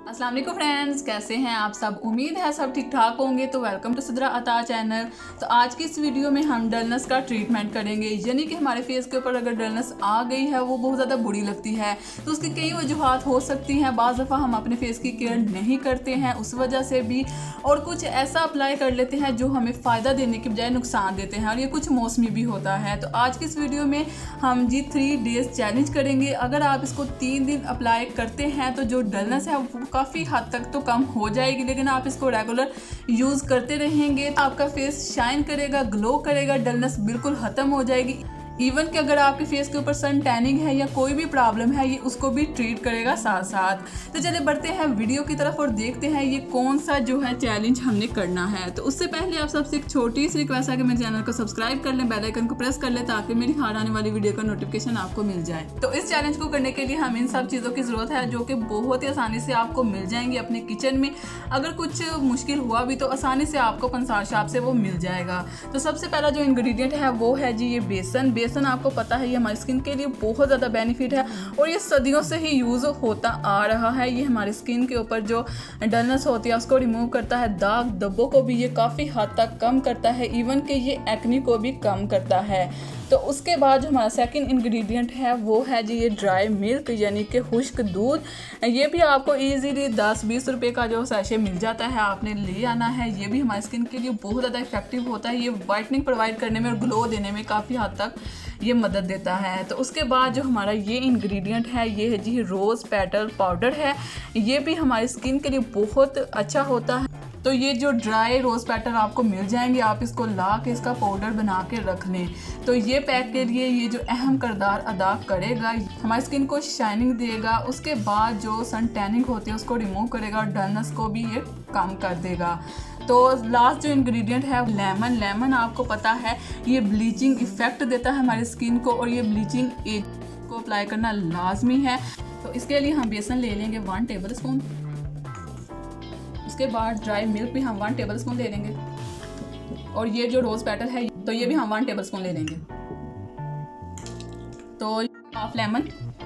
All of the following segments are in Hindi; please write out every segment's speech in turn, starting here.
अस्सलाम वालेकुम फ्रेंड्स, कैसे हैं आप सब। उम्मीद है सब ठीक ठाक होंगे। तो वेलकम टू सिद्रा अता चैनल। तो आज की इस वीडियो में हम डलनेस का ट्रीटमेंट करेंगे, यानी कि हमारे फेस के ऊपर अगर डलनेस आ गई है वो बहुत ज़्यादा बुरी लगती है। तो उसकी कई वजूहत हो सकती हैं। बाज़ दफ़ा हम अपने फेस की केयर नहीं करते हैं उस वजह से भी, और कुछ ऐसा अप्लाई कर लेते हैं जो हमें फ़ायदा देने के बजाय नुकसान देते हैं, और ये कुछ मौसमी भी होता है। तो आज की इस वीडियो में हम 3 डेज़ चैलेंज करेंगे। अगर आप इसको 3 दिन अप्लाई करते हैं तो जो डलनेस है वो काफ़ी हद तक तो कम हो जाएगी, लेकिन आप इसको रेगुलर यूज़ करते रहेंगे तो आपका फेस शाइन करेगा, ग्लो करेगा, डलनेस बिल्कुल ख़त्म हो जाएगी। इवन कि अगर आपके फेस के ऊपर सन टैनिंग है या कोई भी प्रॉब्लम है, ये उसको भी ट्रीट करेगा साथ साथ। तो चलिए बढ़ते हैं वीडियो की तरफ और देखते हैं ये कौन सा जो है चैलेंज हमने करना है। तो उससे पहले आप सबसे एक छोटी सी रिक्वेस्ट है कि मेरे चैनल को सब्सक्राइब कर लें, बेल आइकन को प्रेस कर लें ताकि मेरी हर आने वाली वीडियो का नोटिफिकेशन आपको मिल जाए। तो इस चैलेंज को करने के लिए हमें इन सब चीज़ों की ज़रूरत है जो कि बहुत ही आसानी से आपको मिल जाएंगी अपने किचन में। अगर कुछ मुश्किल हुआ भी तो आसानी से आपको पंसार शॉप से वो मिल जाएगा। तो सबसे पहला जो इंग्रेडिएंट है वो है जी ये बेसन। बेसन आपको पता है ये हमारी स्किन के लिए बहुत ज़्यादा बेनिफिट है और ये सदियों से ही यूज़ होता आ रहा है। ये हमारी स्किन के ऊपर जो डलनेस होती है उसको रिमूव करता है, दाग धब्बों को भी ये काफ़ी हद तक कम करता है, इवन कि ये एक्ने को भी कम करता है। तो उसके बाद जो हमारा सेकंड इंग्रेडिएंट है वो है जी ये ड्राई मिल्क, यानी कि खुश्क दूध। ये भी आपको इजीली 10-20 रुपए का जो सैशे मिल जाता है, आपने ले आना है। ये भी हमारी स्किन के लिए बहुत ज़्यादा इफेक्टिव होता है। ये वाइटनिंग प्रोवाइड करने में और ग्लो देने में काफ़ी हद तक ये मदद देता है। तो उसके बाद जो हमारा ये इंग्रेडिएंट है ये है जी रोज़ पेटल पाउडर है। ये भी हमारी स्किन के लिए बहुत अच्छा होता है। तो ये जो ड्राई रोज़ पेटल आपको मिल जाएंगे, आप इसको ला के इसका पाउडर बना के रख लें। तो ये पैक के लिए ये जो अहम किरदार अदा करेगा, हमारी स्किन को शाइनिंग देगा। उसके बाद जो सन टैनिंग होती है उसको रिमूव करेगा और डलनेस को भी ये कम कर देगा। तो लास्ट जो इंग्रेडिएंट है लेमन। लेमन आपको पता है ये ब्लीचिंग इफ़ेक्ट देता है हमारी स्किन को, और ये ब्लीचिंग एज को अप्लाई करना लाजमी है। तो इसके लिए हम बेसन ले लेंगे 1 टेबल स्पून। उसके बाद ड्राई मिल्क भी हम 1 टेबल स्पून ले लेंगे, और ये जो रोज़ पेटल है तो ये भी हम 1 टेबल स्पून ले लेंगे। तो हाफ लेमन।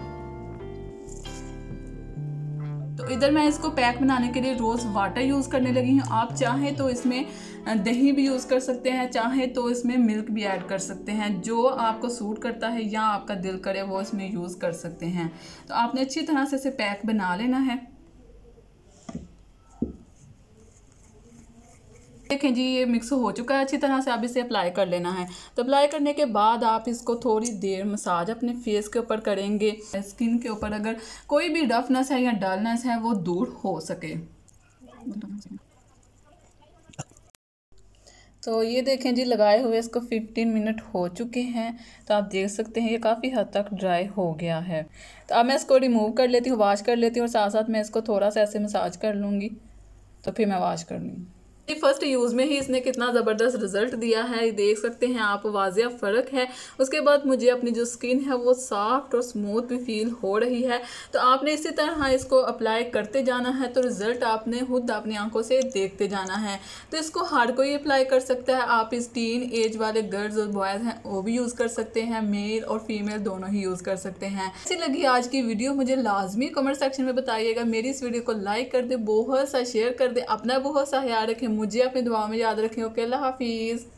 तो इधर मैं इसको पैक बनाने के लिए रोज़ वाटर यूज़ करने लगी हूँ। आप चाहें तो इसमें दही भी यूज़ कर सकते हैं, चाहे तो इसमें मिल्क भी ऐड कर सकते हैं, जो आपको सूट करता है या आपका दिल करे वो इसमें यूज़ कर सकते हैं। तो आपने अच्छी तरह से इसे पैक बना लेना है। देखें जी ये मिक्स हो चुका है अच्छी तरह से। अब इसे अप्लाई कर लेना है। तो अप्लाई करने के बाद आप इसको थोड़ी देर मसाज अपने फेस के ऊपर करेंगे, स्किन के ऊपर अगर कोई भी रफनेस है या डलनेस है वो दूर हो सके। तो ये देखें जी लगाए हुए इसको 15 मिनट हो चुके हैं। तो आप देख सकते हैं ये काफ़ी हद तक ड्राई हो गया है। तो अब मैं इसको रिमूव कर लेती हूँ, वॉश कर लेती हूँ, और साथ साथ मैं इसको थोड़ा सा ऐसे मसाज कर लूँगी, तो फिर मैं वॉश कर लूँगी। फर्स्ट यूज़ में ही इसने कितना ज़बरदस्त रिजल्ट दिया है, ये देख सकते हैं आप, वाज़िया फ़र्क है। उसके बाद मुझे अपनी जो स्किन है वो सॉफ्ट और स्मूथ भी फील हो रही है। तो आपने इसी तरह इसको अप्लाई करते जाना है, तो रिज़ल्ट आपने खुद अपनी आंखों से देखते जाना है। तो इसको हर कोई अप्लाई कर सकता है। आप इस टीन एज वाले गर्ल्स और बॉयज़ हैं वो भी यूज़ कर सकते हैं, मेल और फीमेल दोनों ही यूज़ कर सकते हैं। अच्छी लगी आज की वीडियो मुझे लाजमी कमेंट सेक्शन में बताइएगा। मेरी इस वीडियो को लाइक कर दे, बहुत सा शेयर कर दे, अपना बहुत सा ख्याल रखें, मुझे अपनी दुआ में याद रखें। ओके, अल्लाह हाफिज़।